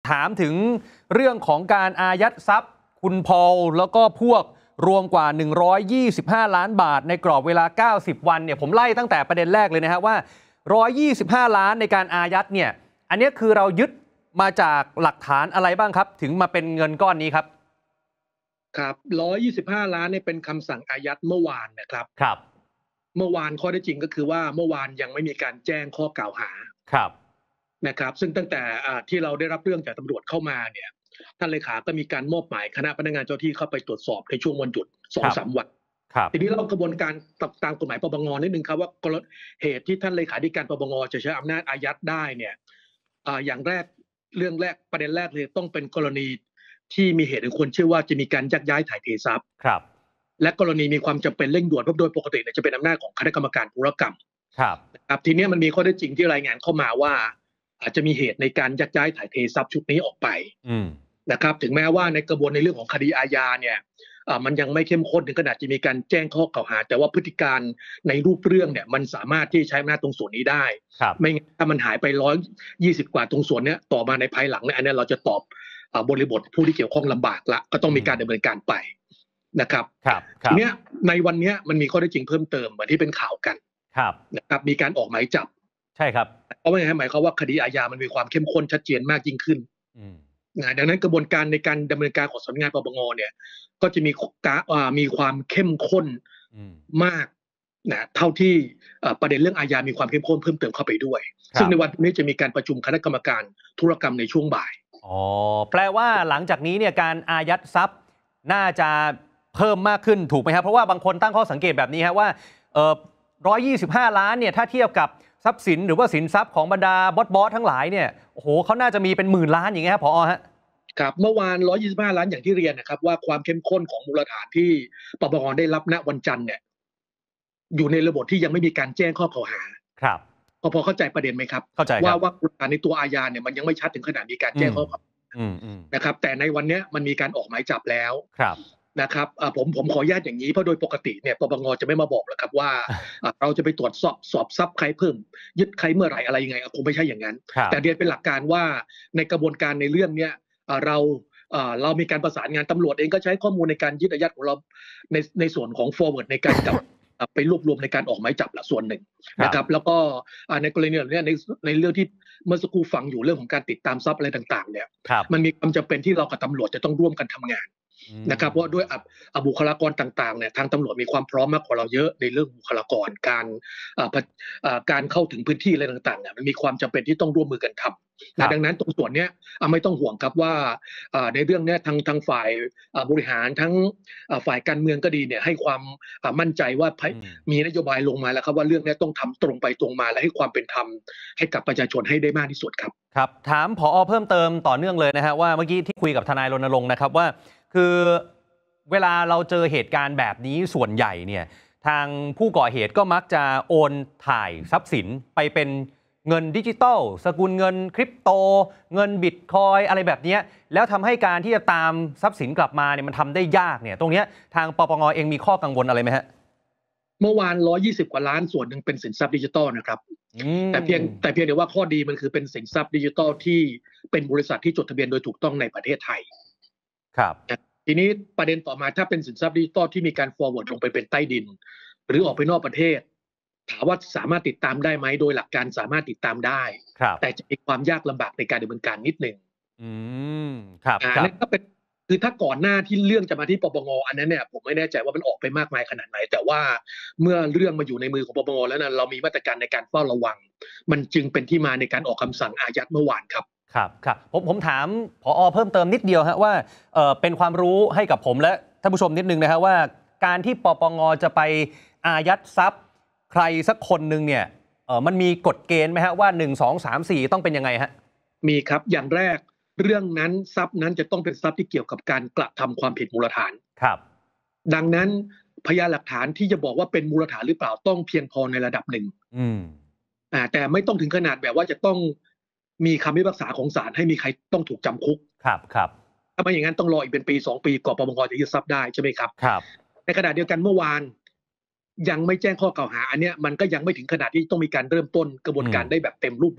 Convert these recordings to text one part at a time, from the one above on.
ถามถึงเรื่องของการอายัดทรัพย์คุณพอลแล้วก็พวกรวมกว่า125ล้านบาทในกรอบเวลา90วันเนี่ยผมไล่ตั้งแต่ประเด็นแรกเลยนะฮะว่า125ล้านในการอายัดเนี่ยอันนี้คือเรายึดมาจากหลักฐานอะไรบ้างครับถึงมาเป็นเงินก้อนนี้ครับครับ125ล้านเนี่ยเป็นคำสั่งอายัดเมื่อวานนะครับครับเมื่อวานข้อเท็จจริงก็คือว่าเมื่อวานยังไม่มีการแจ้งข้อกล่าวหาครับนะครับซึ่งตั้งแต่ที่เราได้รับเรื่องจากตำรวจเข้ามาเนี่ยท่านเลขาก็มีการมอบหมายคณะพนักงานเจ้าที่เข้าไปตรวจสอบในช่วงวันหยุด 2-3 วันทีนี้เรากระบวนการตามกฎหมายปปงนิดนึงครับว่ากรณีเหตุที่ท่านเลขาธิการปปงจะใช้อำนาจอายัดได้เนี่ยอย่างแรกเรื่องแรกประเด็นแรกเลยต้องเป็นกรณีที่มีเหตุอันควรเชื่อว่าจะมีการยักย้ายถ่ายเททรัพย์และกรณีมีความจำเป็นเร่งด่วนเพราะโดยปกติจะเป็นอำนาจของคณะกรรมการธุรกรรมครับทีนี้มันมีข้อเท็จจริงที่รายงานเข้ามาว่าอาจจะมีเหตุในการยักย้ายถ่ายเททรัพย์ชุดนี้ออกไปนะครับถึงแม้ว่าในกระบวนในเรื่องของคดีอาญาเนี่ยมันยังไม่เข้มข้นถึงขนาดจะมีการแจ้งข้อกล่าวหาแต่ว่าพฤติการในรูปเรื่องเนี่ยมันสามารถที่ใช้อำนาจตรงส่วนนี้ได้ไม่งั้นถ้ามันหายไป120กว่าตรงส่วนเนี้ยต่อมาในภายหลังเนี่ยอันนี้เราจะตอบบริบทผู้ที่เกี่ยวข้องลำบากละก็ต้องมีการดำเนินการไปนะครับทีเนี้ยในวันนี้มันมีข้อเท็จจริงเพิ่มเติมเหมือนที่เป็นข่าวกันนะครับมีการออกหมายจับใช่ครับเพราะว่าหมายความว่าคดีอาญามันมีความเข้มข้นชัดเจนมากยิ่งขึ้นดังนั้นกระบวนการในการดำเนินการของสำนักงานปปงเนี่ยก็จะมีความเข้มข้นมากนะเท่าที่ประเด็นเรื่องอาญามีความเข้มข้นเพิ่มเติมเข้าไปด้วยซึ่งในวันนี้จะมีการประชุมคณะกรรมการธุรกรรมในช่วงบ่ายแปลว่าหลังจากนี้เนี่ยการอายัดทรัพย์น่าจะเพิ่มมากขึ้นถูกไหมครับเพราะว่าบางคนตั้งข้อสังเกตแบบนี้ครับว่า125ล้านเนี่ยถ้าเทียบกับทรัพย์สินหรือว่าสินทรัพย์ของบรรดาบอสทั้งหลายเนี่ยโอ้โหเขาน่าจะมีเป็นหมื่นล้านอย่างเงี้ยครับผอฮะครับเมื่อวาน125ล้านอย่างที่เรียนนะครับว่าความเข้มข้นของมูลฐานที่ปปงได้รับณวันจันทร์เนี่ยอยู่ในระบบที่ยังไม่มีการแจ้งข้อกล่าวหาครับพอเข้าใจประเด็นไหมครับเข้าใจว่ามูลฐานในตัวอาญาเนี่ยมันยังไม่ชัดถึงขนาดมีการแจ้งข้อกล่าวหานะครับแต่ในวันนี้มันมีการออกหมายจับแล้วนะครับผมขออนุญาตอย่างนี้เพราะโดยปกติเนี่ยปปงจะไม่มาบอกหรอกครับว่าเราจะไปตรวจสอบทรัพย์ใครเพิ่มยึดใครเมื่อไหร่อะไรยังไงคงไม่ใช่อย่างนั้นแต่เรียนเป็นหลักการว่าในกระบวนการในเรื่องเนี้ยเรามีการประสานงานตำรวจเองก็ใช้ข้อมูลในการยึดอายัดของเราในส่วนของ forward ในการจับไปรวบรวมในการออกหมายจับละส่วนหนึ่งนะครับแล้วก็ในกรณีนี้ในเรื่องที่เมื่อสักครู่ฟังอยู่เรื่องของการติดตามทรัพย์อะไรต่างๆเนี่ยมันมีความจำเป็นที่เรากับตำรวจจะต้องร่วมกันทำงานนะครับเพราะด้วยบุคลากรต่างๆเนี่ยทางตำรวจมีความพร้อมมากกว่าเราเยอะในเรื่องบุคลากรการเข้าถึงพื้นที่อะไรต่างๆเนี่ยมันมีความจำเป็นที่ต้องร่วมมือกันทำดังนั้นตรงส่วนนี้ไม่ต้องห่วงครับว่าในเรื่องนี้ทางฝ่ายบริหารทั้งฝ่ายการเมืองก็ดีเนี่ยให้ความมั่นใจว่ามีนโยบายลงมาแล้วครับว่าเรื่องนี้ต้องทำตรงไปตรงมาและให้ความเป็นธรรมให้กับประชาชนให้ได้มากที่สุดครับครับถามผอ.เพิ่มเติมต่อเนื่องเลยนะฮะว่าเมื่อกี้ที่คุยกับทนายรณรงค์นะครับว่าคือเวลาเราเจอเหตุการณ์แบบนี้ส่วนใหญ่เนี่ยทางผู้ก่อเหตุก็มักจะโอนถ่ายทรัพย์สินไปเป็นเงินดิจิตอลสกุลเงินคริปโตเงินบิตคอยอะไรแบบนี้แล้วทำให้การที่จะตามทรัพย์สินกลับมาเนี่ยมันทำได้ยากเนี่ยตรงนี้ทางปปง.เองมีข้อกังวลอะไรไหมฮะเมื่อวาน120กว่าล้านส่วนหนึ่งเป็นสินทรัพย์ดิจิตอลนะครับแต่เพียงแต่ว่าข้อดีมันคือเป็นสินทรัพย์ดิจิตอลที่เป็นบริษัทที่จดทะเบียนโดยถูกต้องในประเทศไทยครับทีนี้ประเด็นต่อมาถ้าเป็นสินทรัพย์ดิจิตอลที่มีการ forward ลงไปเป็นใต้ดินหรือออกไปนอกประเทศถามว่าสามารถติดตามได้ไหมโดยหลักการสามารถติดตามได้แต่จะมีความยากลำบากในการดำเนินการนิดหนึ่งครับนั่นก็เป็นคือถ้าก่อนหน้าที่เรื่องจะมาที่ปปง.อันนั้นเนี่ยผมไม่แน่ใจว่ามันออกไปมากมายขนาดไหนแต่ว่าเมื่อเรื่องมาอยู่ในมือของปปง.แล้วนั้นเรามีมาตรการในการเฝ้าระวังมันจึงเป็นที่มาในการออกคำสั่งอายัดเมื่อวานครับครับผมถามผอ.เพิ่มเติมนิดเดียวฮะว่าเป็นความรู้ให้กับผมและท่านผู้ชมนิดนึงนะฮะว่าการที่ปปง.จะไปอายัดทรัพย์ใครสักคนหนึ่งเนี่ยมันมีกฎเกณฑ์ไหมฮะว่า1 2 3 4ต้องเป็นยังไงฮะมีครับอย่างแรกเรื่องนั้นทรัพย์นั้นจะต้องเป็นทรัพย์ที่เกี่ยวกับการกระทำความผิดมูลฐานครับดังนั้นพยานหลักฐานที่จะบอกว่าเป็นมูลฐานหรือเปล่าต้องเพียงพอในระดับหนึ่งแต่ไม่ต้องถึงขนาดแบบว่าจะต้องมีคำพิพากษาของศาลให้มีใครต้องถูกจำคุกครับถ้าไม่อย่างนั้นต้องรออีกเป็นปี2 ปีก่อนปปง.จะยึดทรัพย์ได้ใช่ไหมครับในขณะเดียวกันเมื่อวานยังไม่แจ้งข้อกล่าวหาอันเนี้ยมันก็ยังไม่ถึงขนาดที่ต้องมีการเริ่มต้นกระบวนการได้แบบเต็มรูปแบบ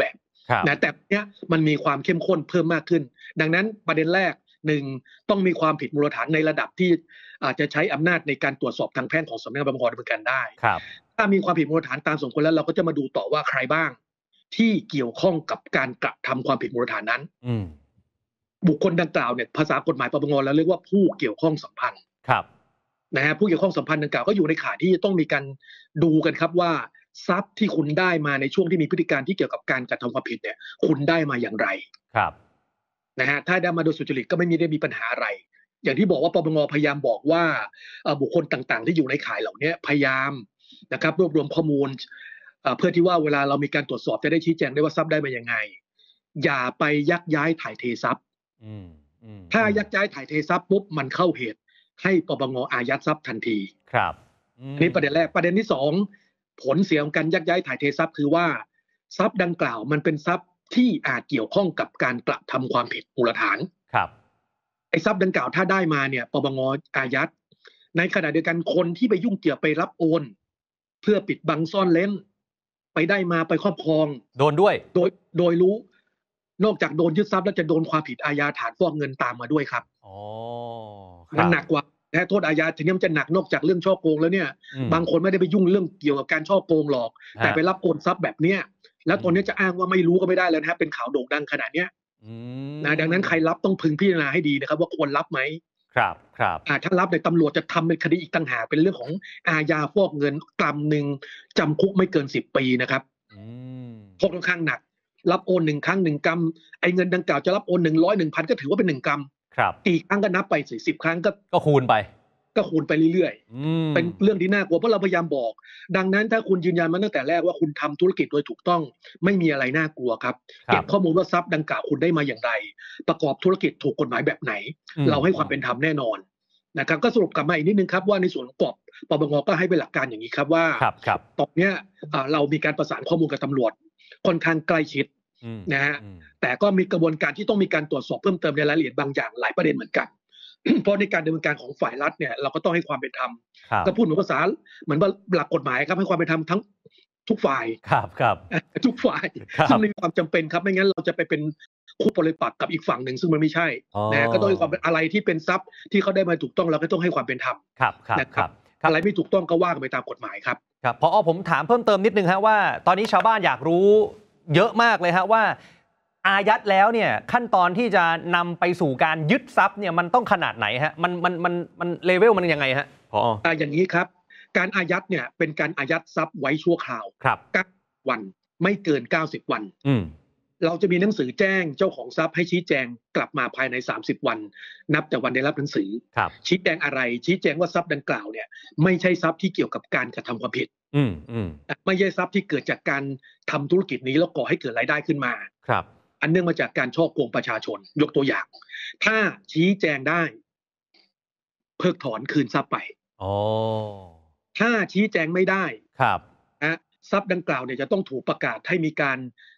นะแต่เนี้ยมันมีความเข้มข้นเพิ่มมากขึ้นดังนั้นประเด็นแรกหนึ่งต้องมีความผิดมูลฐานในระดับที่อาจจะใช้อำนาจในการตรวจสอบทางแพ่งของสำนักงานปปงดำเนินการได้ถ้ามีความผิดมูลฐานตามสมควรแล้วเราก็จะมาดูต่อว่าใครบ้างที่เกี่ยวข้องกับการกระทำความผิดมูลฐานนั้นบุคคลดังกล่าวเนี่ยภาษากฎหมายปปงแล้วเรียกว่าผู้เกี่ยวข้องสัมพันธ์นะฮะผู้เกี่ยวข้องสัมพันธ์ดังกล่าวก็อยู่ในข่ายที่ต้องมีการดูกันครับว่าทรัพย์ที่คุณได้มาในช่วงที่มีพฤติการที่เกี่ยวกับการกระทำความผิดเนี่ยคุณได้มาอย่างไรนะฮะถ้าได้มาโดยสุจริตก็ไม่ได้มีปัญหาอะไรอย่างที่บอกว่าปปงพยายามบอกว่าบุคคลต่างๆที่อยู่ในข่ายเหล่านี้พยายามนะครับรวบรวมข้อมูลเพื่อที่ว่าเวลาเรามีการตรวจสอบจะได้ชี้แจงได้ว่าทรัพย์ได้มายังไงอย่าไปยักย้ายถ่ายเททรัพย์ถ้ายักย้ายถ่ายเททรัพย์ปุ๊บมันเข้าเหตุให้ปปงอายัดทรัพย์ทันทีนี่ประเด็นแรกประเด็นที่สองผลเสียของการยักย้ายถ่ายเททรัพย์คือว่าทรัพย์ดังกล่าวมันเป็นทรัพย์ที่อาจเกี่ยวข้องกับการกระทำความผิดมูลฐานไอ้ทรัพย์ดังกล่าวถ้าได้มาเนี่ยปปงอายัดในขณะเดียวกันคนที่ไปยุ่งเกี่ยวไปรับโอนเพื่อปิดบังซ่อนเร้นไปได้มาไปครอบครองโดนด้วยโดยรู้นอกจากโดนยึดทรัพย์แล้วจะโดนความผิดอาญาฐานฟอกเงินตามมาด้วยครับมันหนักกว่าแต่โทษอาญาทีนี้มันจะหนักนอกจากเรื่องช่อโกงแล้วเนี่ยบางคนไม่ได้ไปยุ่งเรื่องเกี่ยวกับการช่อโกงหรอกแต่ไปรับโอนทรัพย์แบบเนี้ยแล้วตอนนี้จะอ้างว่าไม่รู้ก็ไม่ได้แล้วนะเป็นข่าวโด่งดังขนาดเนี้ยนะดังนั้นใครรับต้องพึงพิจารณาให้ดีนะครับว่าควรรับไหมครับถ้ารับในตำรวจจะทำเป็นคดีอีกต่างหากเป็นเรื่องของอาญาฟอกเงินกรัมหนึ่งจำคุกไม่เกิน10 ปีนะครับโทษค่อนข้างหนักรับโอน1 ครั้ง1 กรัมไอ้เงินดังกล่าวจะรับโอน100 1,000ก็ถือว่าเป็น1 กรัมกี่ครั้งก็นับไป10 ครั้งก็คูณไปเรื่อยๆเป็นเรื่องที่น่ากลัวเพราะเราพยายามบอกดังนั้นถ้าคุณยืนยันมาตั้งแต่แรกว่าคุณทำธุรกิจโดยถูกต้องไม่มีอะไรน่ากลัวครับเก็บข้อมูลว่าทรัพย์ดังกล่าวคุณได้มาอย่างไรประกอบธุรกิจถูกกฎหมายแบบไหนเราให้ความเป็นธรรมแน่นอนนะครับก็สรุปกลับมาอีกนิดนึงครับว่าในส่วนของปปงก็ให้เป็นหลักการอย่างนี้ครับว่าตอนนี้เรามีการประสานข้อมูลกับตำรวจค่อนข้างใกล้ชิดนะฮะแต่ก็มีกระบวนการที่ต้องมีการตรวจสอบเพิ่มเติมในรายละเอียดบางอย่างหลายประเด็นเหมือนกันเพราะในการดำเนินการของฝ่ายรัฐเนี่ยเราก็ต้องให้ความเป็นธรรมก็พูดเหมือนภาษาเหมือนหลักกฎหมายครับให้ความเป็นธรรมทั้งทุกฝ่ายทุกฝ่ายซึ่งมีความจำเป็นครับไม่งั้นเราจะไปเป็นคู่ปริปักษ์กับอีกฝั่งหนึ่งซึ่งมันไม่ใช่นะก็ต้องให้ความเป็นอะไรที่เป็นทรัพย์ที่เขาได้มาถูกต้องเราก็ต้องให้ความเป็นธรรมนะครับอะไรไม่ถูกต้องก็ว่ากันไปตามกฎหมายครับพอผมถามเพิ่มเติมนิดนึงฮะว่าตอนนี้ชาวบ้านอยากรู้เยอะมากเลยฮะว่าอายัดแล้วเนี่ยขั้นตอนที่จะนำไปสู่การยึดทรัพย์เนี่ยมันต้องขนาดไหนฮะมันเลเวลมันยังไงฮะอย่างนี้ครับการอายัดเนี่ยเป็นการอายัดทรัพย์ไว้ชั่วคราว90 วันไม่เกิน90 วันเราจะมีหนังสือแจ้งเจ้าของทรัพย์ให้ชี้แจงกลับมาภายใน30 วันนับแต่วันได้รับหนังสือชี้แจงอะไรชี้แจงว่าทรัพย์ดังกล่าวเนี่ยไม่ใช่ทรัพย์ที่เกี่ยวกับการกระทำความผิดไม่ใช่ทรัพย์ที่เกิดจากการทำธุรกิจนี้แล้วก่อให้เกิดรายได้ขึ้นมาอันเนื่องมาจากการฉ้อโกงประชาชนยกตัวอย่างถ้าชี้แจงได้เพิกถอนคืนทรัพย์ไปถ้าชี้แจงไม่ได้ทรัพย์ดังกล่าวเนี่ยจะต้องถูกประกาศให้มีการ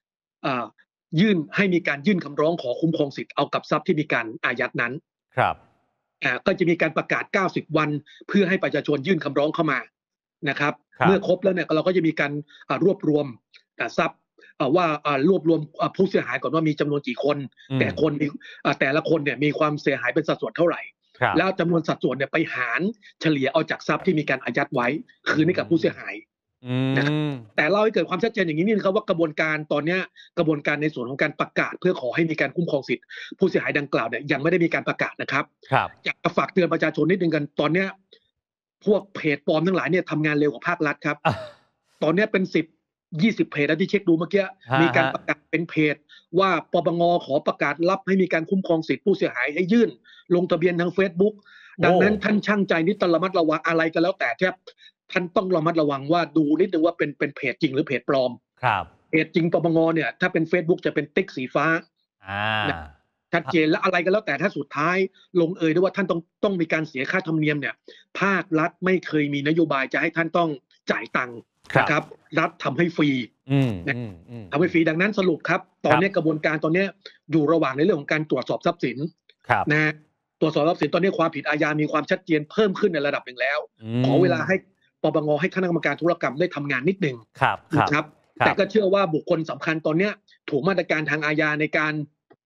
ยื่นคำร้องขอคุ้มครองสิทธิ์เอากับทรัพย์ที่มีการอายัดนั้นก็จะมีการประกาศ90 วันเพื่อให้ประชาชนยื่นคำร้องเข้ามานะครับเมื่อครบแล้วเนี่ยเราก็จะมีการรวบรวมทรัพย์ว่ารวบรวมผู้เสียหายก่อนว่ามีจำนวนกี่คนแต่ละคนเนี่ยมีความเสียหายเป็นสัดส่วนเท่าไหร่แล้วจำนวนสัดส่วนเนี่ยไปหารเฉลี่ยเอาจากทรัพย์ที่มีการอายัดไว้คืนให้กับผู้เสียหายนะครับแต่เล่าให้เกิดความชัดเจนอย่างนี้นี่นะครับว่ากระบวนการตอนนี้กระบวนการในส่วนของการประกาศเพื่อขอให้มีการคุ้มครองสิทธิ์ผู้เสียหายดังกล่าวเนี่ยยังไม่ได้มีการประกาศนะครับอยากจะฝากเตือนประชาชนนิดนึงกันตอนนี้พวกเพจปลอมทั้งหลายเนี่ยทำงานเร็วกว่าภาครัฐครับตอนนี้เป็น10-20 เพจที่เช็คดูเมื่อกี้มีการประกาศเป็นเพจว่าปปงขอประกาศรับให้มีการคุ้มครองสิทธิผู้เสียหายให้ยื่นลงทะเบียนทาง Facebook ดังนั้นท่านช่างใจนิดระมัดระวังอะไรก็แล้วแต่ท่านต้องระมัดระวังว่าดูนิดนึงว่าเป็นเพจจริงหรือเพจปลอมเพจจริงปปงเนี่ยถ้าเป็น Facebook จะเป็นติ๊กสีฟ้าชัดเจนและอะไรก็แล้วแต่ถ้าสุดท้ายลงเอยด้วยว่าท่านต้องมีการเสียค่าธรรมเนียมเนี่ยภาครัฐไม่เคยมีนโยบายจะให้ท่านต้องจ่ายตังค์นะครับรัฐทำให้ฟรีทำให้ฟรีดังนั้นสรุปครับตอนนี้กระบวนการตอนนี้อยู่ระหว่างในเรื่องของการตรวจสอบทรัพย์สินนะตรวจสอบทรัพย์สินตอนนี้ความผิดอาญามีความชัดเจนเพิ่มขึ้นในระดับหนึ่งแล้วขอเวลาให้ปปงให้คณะกรรมการธุรกรรมได้ทำงานนิดนึงนะครับแต่ก็เชื่อว่าบุคคลสำคัญตอนนี้ถูกมาตรการทางอาญาในการ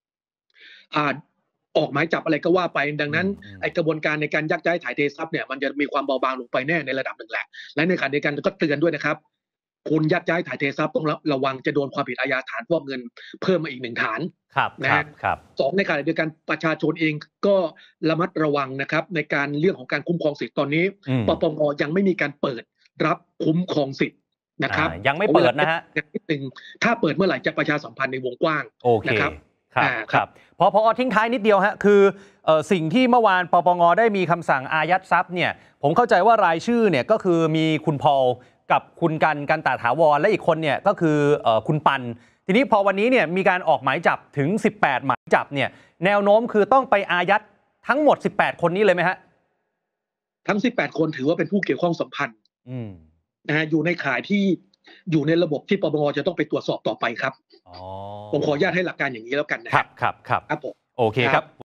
ออกหมายจับอะไรก็ว่าไปดังนั้นไอกระบวนการในการยักย้ายถ่ายเททรัพย์เนี่ยมันจะมีความเบาบางลงไปแน่ในระดับหนึ่งแหละและในขณะเดียวกันก็เตือนด้วยนะครับคุณยักย้ายถ่ายเททรัพย์ต้องระวังจะโดนความผิดอาญาฐานฟอกเงินเพิ่มมาอีก1 ฐานครับสองในขณะเดียวกันประชาชนเองก็ระมัดระวังนะครับในการเรื่องของการคุ้มครองสิทธิ์ตอนนี้ปปงยังไม่มีการเปิดรับคุ้มครองสิทธิ์นะครับยังไม่เปิดนะฮะนิดนึงถ้าเปิดเมื่อไหร่จะประชาสัมพันธ์ในวงกว้างนะครับครับพอทิ้งท้ายนิดเดียวฮะคือสิ่งที่เมื่อวานปปงได้มีคำสั่งอายัดทรัพย์เนี่ยผมเข้าใจว่ารายชื่อเนี่ยก็คือมีคุณพอลกับคุณกันตาถาวรและอีกคนเนี่ยก็คือคุณปันทีนี้พอวันนี้เนี่ยมีการออกหมายจับถึง18หมายจับเนี่ยแนวโน้มคือต้องไปอายัดทั้งหมด18คนนี้เลยไหมฮะทั้ง18คนถือว่าเป็นผู้เกี่ยวข้องสัมพันธ์นะฮะอยู่ในข่ายที่อยู่ในระบบที่ปปงจะต้องไปตรวจสอบต่อไปครับผมขออนุญาตให้หลักการอย่างนี้แล้วกันนะครับผมโอเคครับ